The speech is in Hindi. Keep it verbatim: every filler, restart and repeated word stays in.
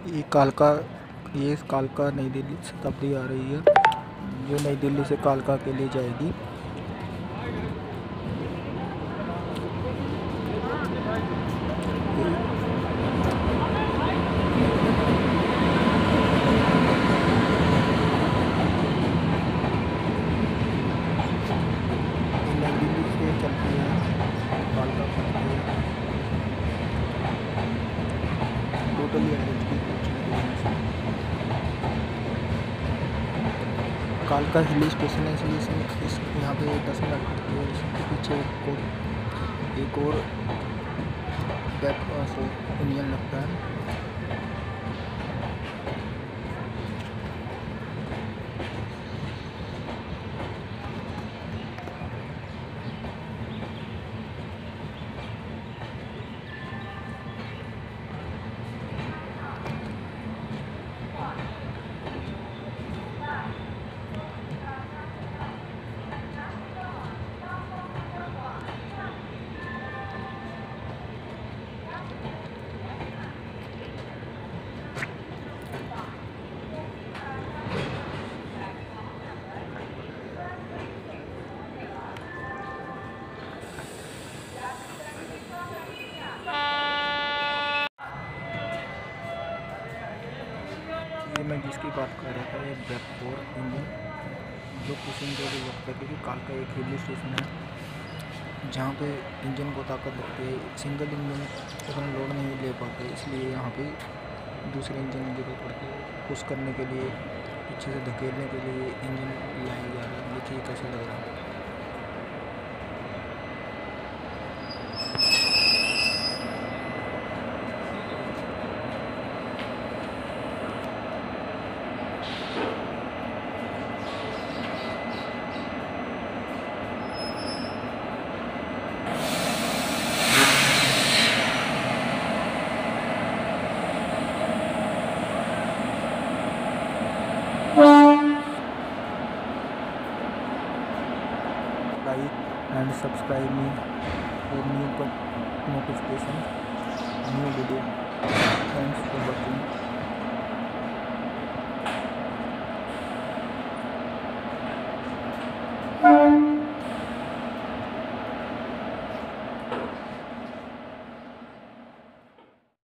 ये कालका ये कालका नई दिल्ली शताब्दी आ रही है, जो नई दिल्ली से कालका के लिए जाएगी। नई दिल्ली से चलती है कालका पहुँचती है। टोटली कालका हिल स्टेशन है, इसलिए इसमें इस यहाँ पे दस मिनट लगती है। इसके पीछे एक और एक और बैक इंजन लगता है। ये मैं जिसकी बात कर रहा था, ये बैक फोर इंजन जो पैसेंजर को लगता है, क्योंकि कालका एक हिल स्टेशन है जहाँ पे इंजन को ताकत लगती है। सिंगल इंजन उतना लोड नहीं ले पाते, इसलिए यहाँ पे दूसरे इंजन की जरूरत पड़ती है। पुश करने के लिए, पीछे से धकेलने के लिए इंजन लाया जा रहा है। देखिए कैसे लग रहा है। Like and subscribe me for new notification, new video. Thanks for watching.